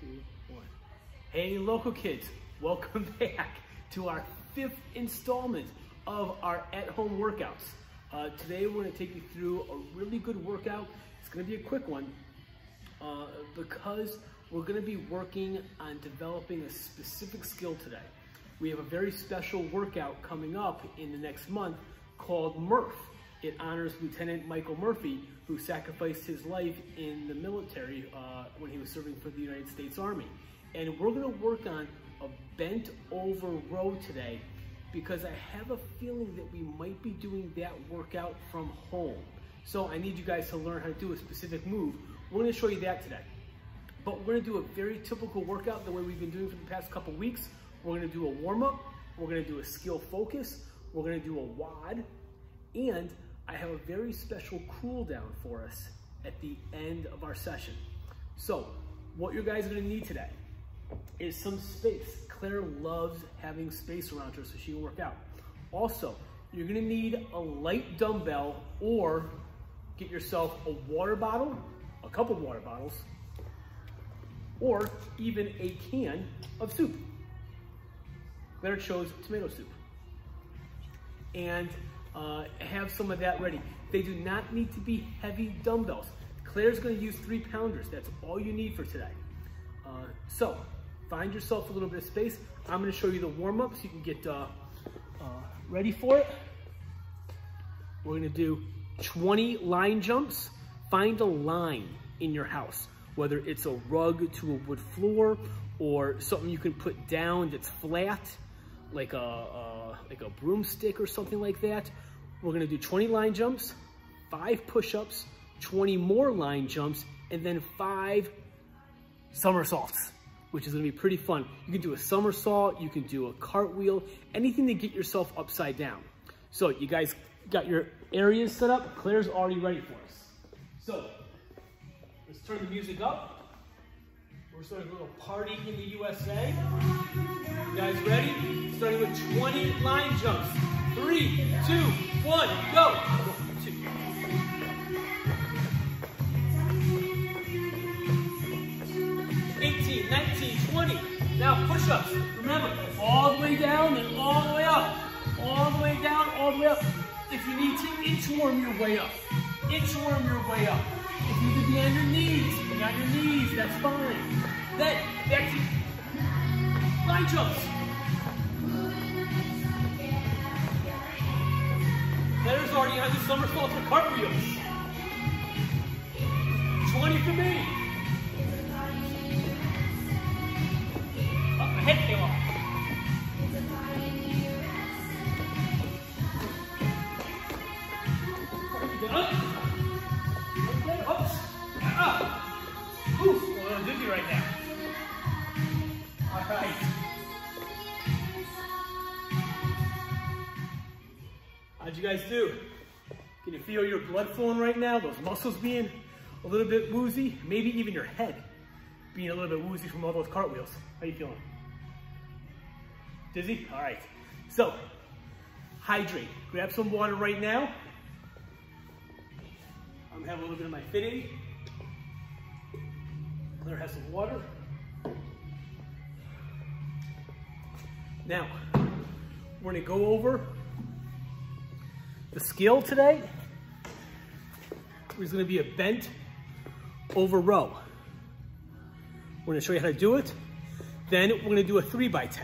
2, 1. Hey, local kids, welcome back to our 5th installment of our at-home workouts. Today we're going to take you through a really good workout. It's going to be a quick one because we're going to be working on developing a specific skill today. We have a very special workout coming up in the next month called Murph. It honors Lieutenant Michael Murphy, who sacrificed his life in the military when he was serving for the United States Army. And we're gonna work on a bent over row today because I have a feeling that we might be doing that workout from home. So I need you guys to learn how to do a specific move. We're gonna show you that today. But we're gonna do a very typical workout the way we've been doing for the past couple weeks. We're gonna do a warm-up, we're gonna do a skill focus, we're gonna do a WOD, and I have a very special cool down for us at the end of our session. So what you guys are gonna need today is some space. Claire loves having space around her so she can work out. Also, you're gonna need a light dumbbell or get yourself a water bottle, a couple water bottles, or even a can of soup. Claire chose tomato soup. And have some of that ready. They do not need to be heavy dumbbells. Claire's gonna use 3-pounders. That's all you need for today. So find yourself a little bit of space. I'm gonna show you the warm-up so you can get ready for it. We're gonna do 20 line jumps. Find a line in your house, whether it's a rug to a wood floor or something you can put down that's flat, like a broomstick or something like that. We're gonna do 20 line jumps, 5 push-ups, 20 more line jumps, and then 5 somersaults, which is gonna be pretty fun. You can do a somersault, you can do a cartwheel, anything to get yourself upside down. So you guys got your areas set up? Claire's already ready for us. So let's turn the music up. We're starting a little party in the USA. You guys ready? Starting with 20 line jumps. 3, 2, 1, go. 1, 2. 18, 19, 20. Now push-ups. Remember, all the way down and all the way up. All the way down, all the way up. If you need to inchworm your way up, inchworm your way up. If you need to be on your knees, that's fine. Then, back to line jumps. Claire's already on the somersaults and cartwheels. 20 for me. Oh, my head came off. I'm dizzy right now. All right. How'd you guys do? Can you feel your blood flowing right now? Those muscles being a little bit woozy? Maybe even your head being a little bit woozy from all those cartwheels. How you feeling? Dizzy? All right. So, hydrate. Grab some water right now. I'm gonna have a little bit of my Fit Aid. Claire has some water. Now, we're gonna go over the skill today. There's gonna be a bent over row. We're gonna show you how to do it. Then we're gonna do a 3x10.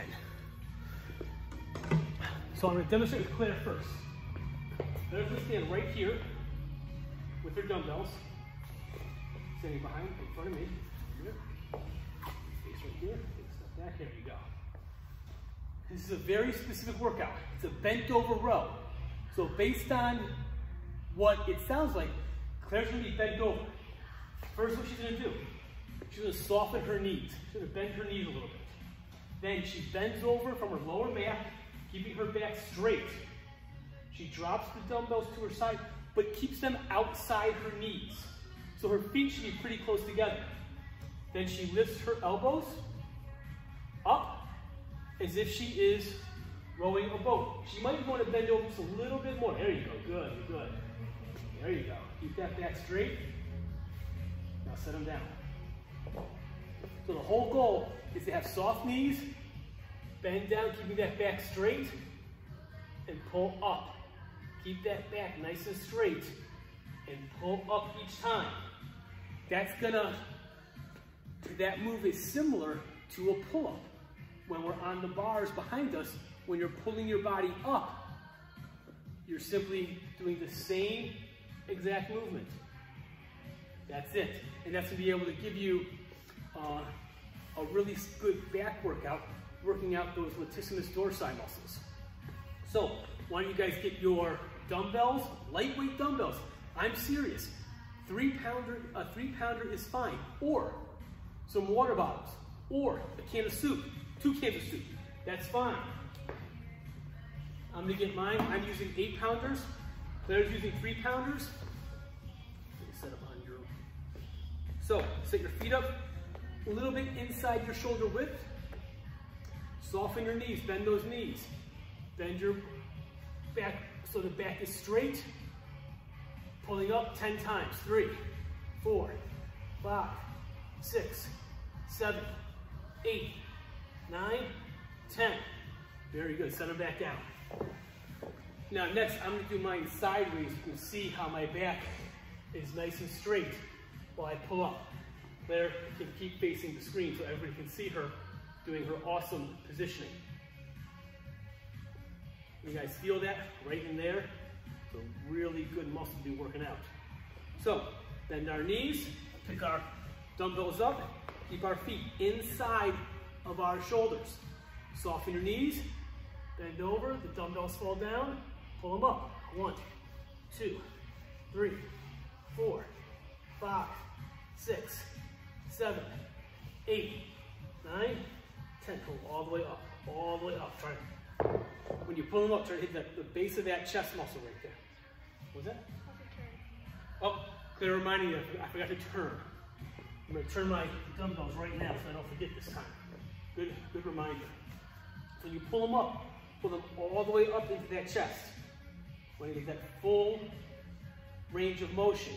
So I'm gonna demonstrate with Claire first. Claire's gonna stand right here with her dumbbells, standing behind, in front of me. Here. Face right here, take a step back, there you go. This is a very specific workout. It's a bent over row. So based on what it sounds like, Claire's gonna be bent over. First, what she's gonna do, she's gonna soften her knees. She's gonna bend her knees a little bit. Then she bends over from her lower back, keeping her back straight. She drops the dumbbells to her side, but keeps them outside her knees. So her feet should be pretty close together. Then she lifts her elbows up as if she is rowing a boat. She might want to bend over just a little bit more. There you go, good, good. There you go. Keep that back straight. Now set them down. So the whole goal is to have soft knees, bend down, keeping that back straight, and pull up. Keep that back nice and straight, and pull up each time. That move is similar to a pull-up. When we're on the bars behind us, when you're pulling your body up, you're simply doing the same exact movement. That's it. And that's going to be able to give you a really good back workout, working out those latissimus dorsi muscles. So why don't you guys get your dumbbells, lightweight dumbbells. I'm serious. A 3-pounder is fine. Or some water bottles, or a can of soup, 2 cans of soup. That's fine. I'm gonna get mine. I'm using 8-pounders. Claire's using 3-pounders. Set up on your. So set your feet up a little bit inside your shoulder width. Soften your knees. Bend those knees. Bend your back so the back is straight. Pulling up 10 times. 3, 4, 5, 6, 7, 8, 9, 10. Very good. Set them back down. Now next, I'm going to do mine sideways. You can see how my back is nice and straight while I pull up. Claire can keep facing the screen so everybody can see her doing her awesome positioning. You guys feel that right in there? It's a really good muscle to be working out. So, bend our knees, pick our dumbbells up, keep our feet inside of our shoulders. Soften your knees, bend over, the dumbbells fall down, pull them up. 1, 2, 3, 4, 5, 6, 7, 8, 9, 10. Pull all the way up, all the way up. Try. When you pull them up, try to hit the base of that chest muscle right there. What was that? Oh, Claire reminding you, I forgot to turn. I'm going to turn my dumbbells right now so I don't forget this time. Good reminder. So you pull them up, pull them all the way up into that chest. When you get that full range of motion.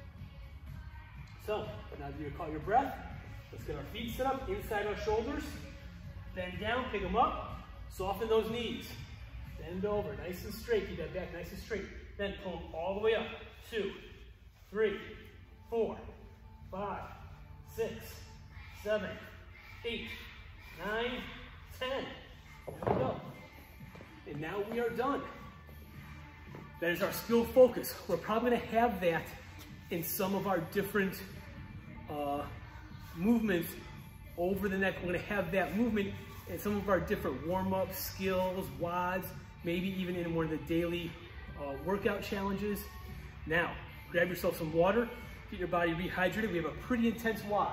So, now you call your breath. Let's get our feet set up inside our shoulders. Bend down, pick them up. Soften those knees. Bend over, nice and straight. Keep that back nice and straight. Then pull them all the way up. 2, 3, 4, 5, 6, 7, 8, 9, 10. There we go. And now we are done. That is our skill focus. We're probably going to have that in some of our different movements over the neck. We're going to have that movement in some of our different warm-up skills, WODs, maybe even in one of the daily workout challenges. Now, grab yourself some water, get your body rehydrated. We have a pretty intense WOD.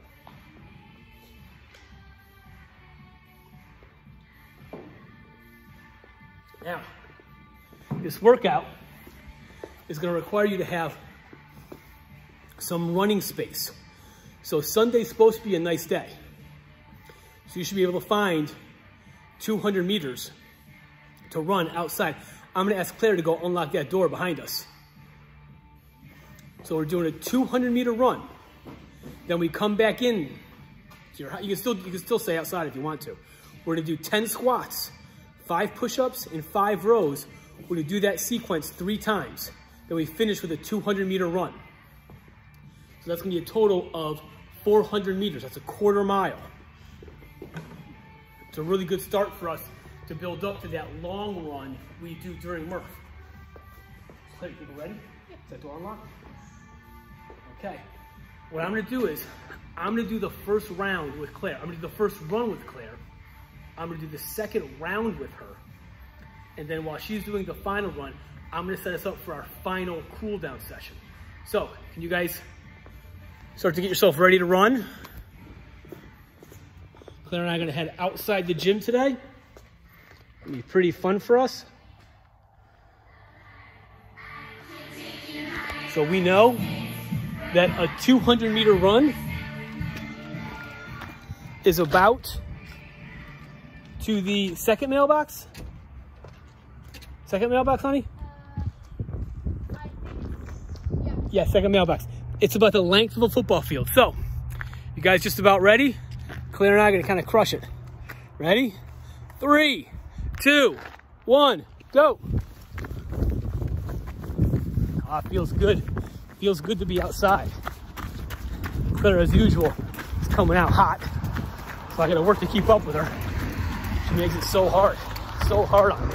Now, this workout is going to require you to have some running space. So Sunday's supposed to be a nice day. So you should be able to find 200 meters to run outside. I'm going to ask Claire to go unlock that door behind us. So we're doing a 200-meter run. Then we come back in. You can still stay outside if you want to. We're going to do 10 squats, 5 push-ups, and 5 rows. We're going to do that sequence 3 times. Then we finish with a 200-meter run. So that's going to be a total of 400 meters. That's a quarter mile. It's a really good start for us to build up to that long run we do during Murph. So, people ready? Is that door unlocked? Okay. What I'm going to do is, I'm going to do the first round with Claire. I'm going to do the first run with Claire. I'm going to do the second round with her. And then while she's doing the final run, I'm going to set us up for our final cool down session. So, can you guys start to get yourself ready to run? Claire and I are going to head outside the gym today. It'll be pretty fun for us. So we know that a 200-meter run is about to the second mailbox. Second mailbox, honey? Yeah, second mailbox. It's about the length of a football field. So You guys just about ready? Claire and I are gonna kind of crush it. Ready? 3, 2, 1, go. Ah, feels good. Feels good to be outside. Claire, as usual, is coming out hot. So I gotta work to keep up with her. She makes it so hard on me.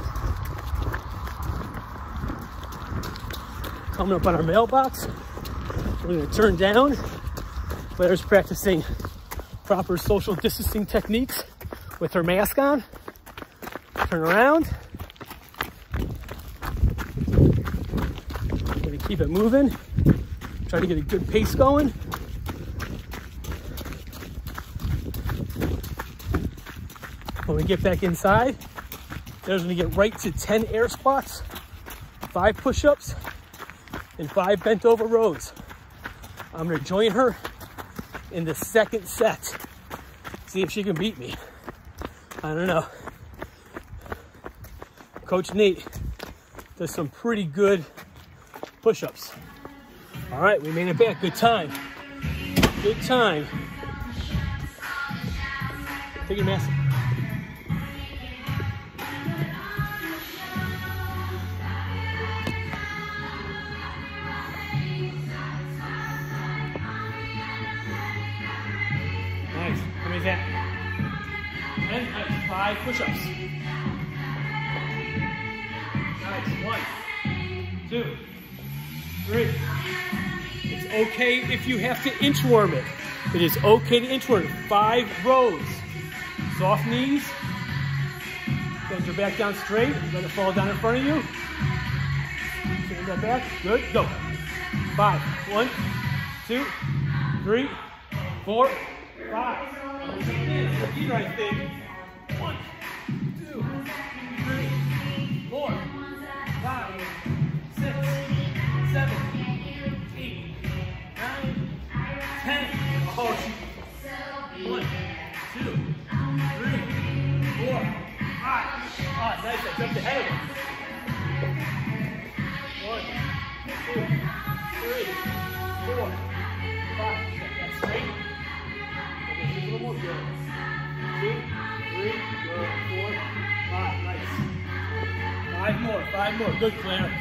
Coming up on our mailbox. We're gonna turn down. Claire's practicing proper social distancing techniques with her mask on. Turn around. Gonna keep it moving. Try to get a good pace going. When we get back inside, Claire's gonna get right to 10 air squats, 5 push-ups, and 5 bent over rows. I'm gonna join her in the second set. See if she can beat me. I don't know. Coach Nate does some pretty good push-ups. All right, we made it back. Good time. Good time. Take your mask. Nice. How many is that? 10. Nice. 5 push-ups. Nice. 1, 2, 3. It's okay if you have to inchworm it. It is okay to inchworm it. 5 rows. Soft knees. Bend your back down straight. Let it fall down in front of you. Stand that back. Good. Go. 5. 1, 2, 3, 4, 5. Repeat right thing. 1, 2, 3, 4, 5, 6, 7, 8, 9, 10. Oh, 1, 2, 3, 4, 5. Ah, nice. I jumped ahead of him. 1, 2, 3, 4, 5. That's straight. Okay, a little more. Good. 2, 3, good. 4, 5. Nice. 5 more. 5 more. Good, Claire.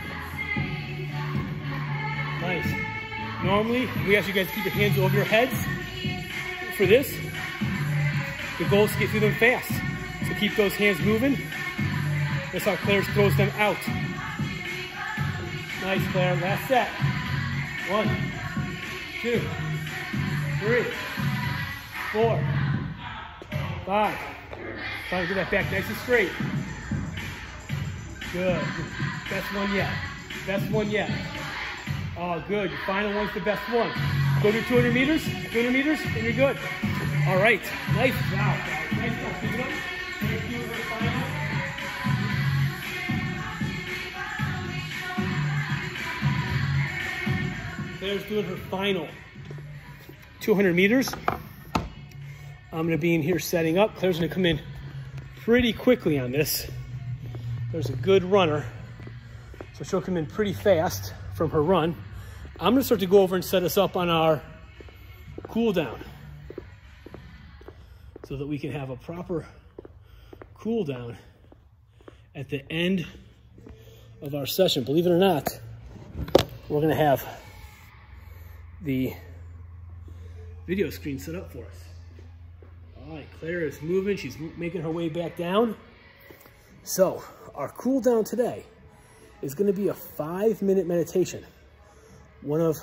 Nice. Normally, we ask you guys to keep your hands over your heads. For this, the goal is to get through them fast. So keep those hands moving. That's how Claire throws them out. Nice, Claire. Last set. 1, 2, 3, 4, 5. Try to get that back nice and straight. Good. Best one yet. Best one yet. Oh, good. Your final one's the best one. Go to 200 meters. 200 meters, and you're good. All right. Nice job, guys. Nice job. Keep it up. Thank you for the final. Claire's doing her final 200 meters. I'm going to be in here setting up. Claire's going to come in pretty quickly on this. There's a good runner, so she'll come in pretty fast from her run. I'm going to start to go over and set us up on our cool down so that we can have a proper cool down at the end of our session. Believe it or not, we're going to have the video screen set up for us. All right, Claire is moving. She's making her way back down. So our cool down today is going to be a 5-minute meditation. One of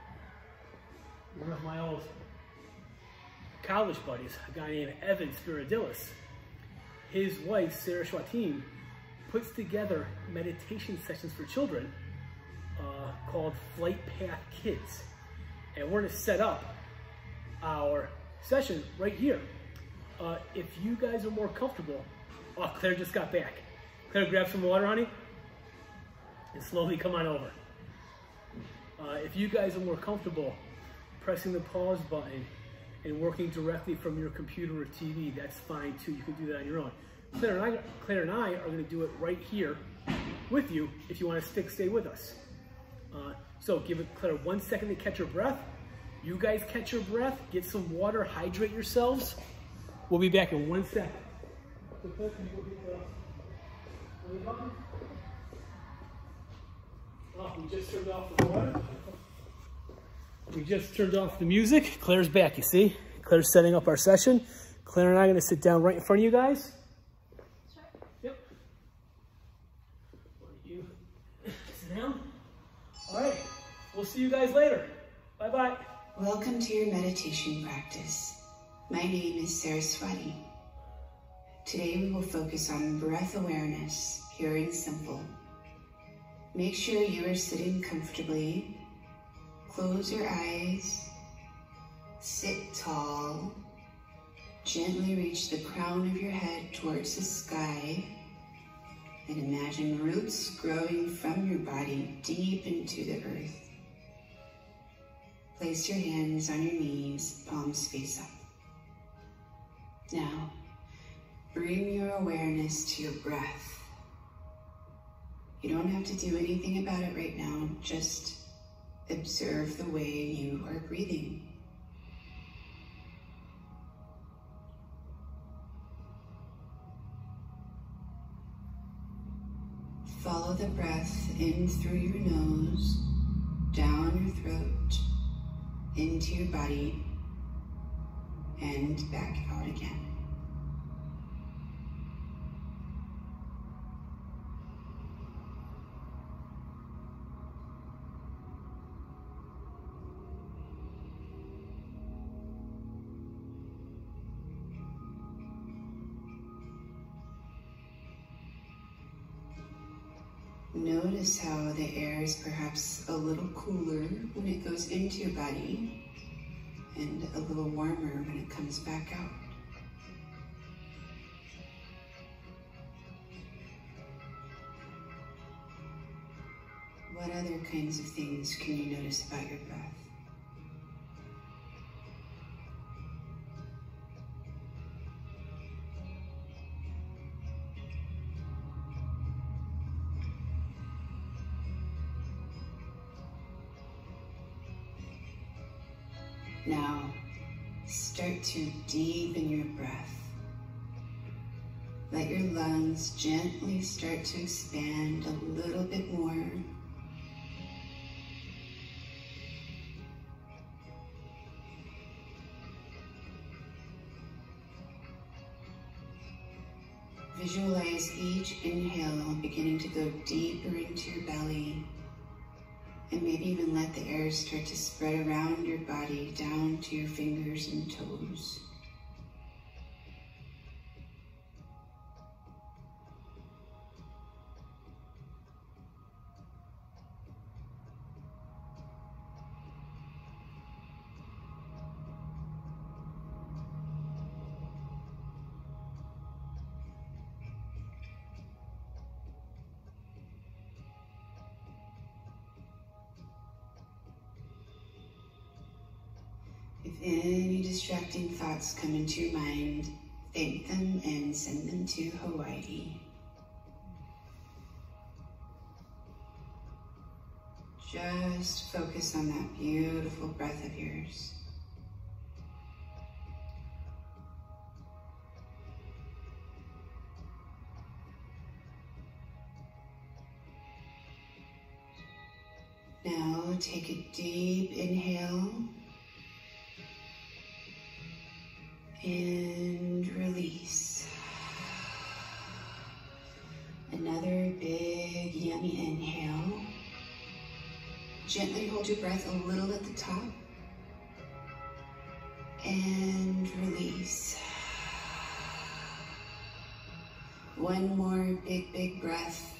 my old college buddies, a guy named Evan Spiridillis, his wife, Sarah Schwatin, puts together meditation sessions for children called Flight Path Kids. And we're going to set up our session right here. If you guys are more comfortable, oh, Claire just got back. Claire, grab some water, honey, and slowly come on over. If you guys are more comfortable pressing the pause button and working directly from your computer or TV, that's fine too. You can do that on your own. Claire and I are going to do it right here with you if you want to stay with us. So give it, Claire, 1 second to catch your breath, You guys catch your breath, get some water, hydrate yourselves. We'll be back in 1 second. Oh, we just turned off the water. We just turned off the music. Claire's back, you see? Claire's setting up our session. Claire and I are gonna sit down right in front of you guys. Sure. Yep. Why don't you sit down? All right, we'll see you guys later. Bye-bye. Welcome to your meditation practice. My name is Saraswati. Today we will focus on breath awareness, pure and simple. Make sure you are sitting comfortably. Close your eyes. Sit tall. Gently reach the crown of your head towards the sky. And imagine roots growing from your body deep into the earth. Place your hands on your knees, palms face up. Now, bring your awareness to your breath. You don't have to do anything about it right now, just observe the way you are breathing. Follow the breath in through your nose, down your throat, into your body, and back out again. Notice how the air is perhaps a little cooler when it goes into your body and a little warmer when it comes back out. What other kinds of things can you notice about your breath? Now, start to deepen your breath. Let your lungs gently start to expand a little bit more. Visualize each inhale beginning to go deeper into your belly. And maybe even let the air start to spread around your body down to your fingers and toes. If any distracting thoughts come into your mind, thank them and send them to Hawaii. Just focus on that beautiful breath of yours. Now take a deep inhale. And release. Another big, yummy inhale. Gently hold your breath a little at the top. And release. One more big breath.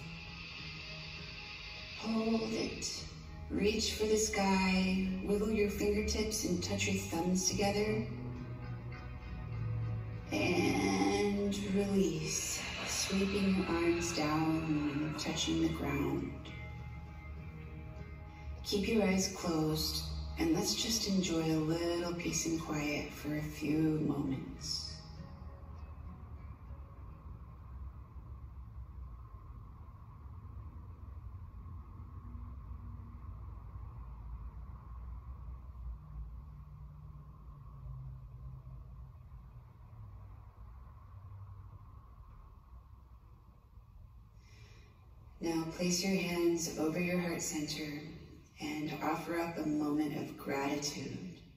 Hold it. Reach for the sky. Wiggle your fingertips and touch your thumbs together. And release, sweeping your arms down and touching the ground. Keep your eyes closed and let's just enjoy a little peace and quiet for a few moments. Now place your hands over your heart center and offer up a moment of gratitude.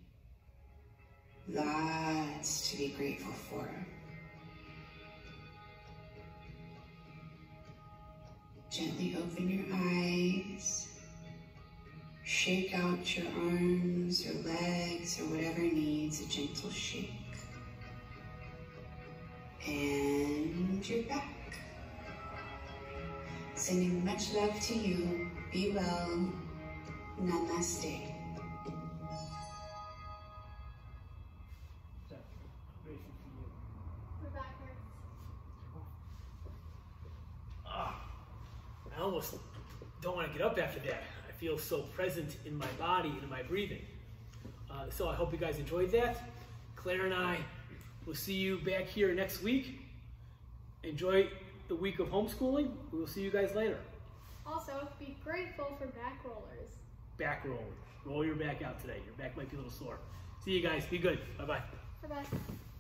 Lots to be grateful for. Gently open your eyes. Shake out your arms or legs or whatever needs a gentle shake. And you're back. Sending much love to you. Be well. Namaste. I almost don't want to get up after that. I feel so present in my body and in my breathing. So I hope you guys enjoyed that. Claire and I will see you back here next week. Enjoy the week of homeschooling. We will see you guys later. Also, be grateful for back rollers. Back roll. Roll your back out today. Your back might be a little sore. See you guys. Be good. Bye-bye. Bye-bye.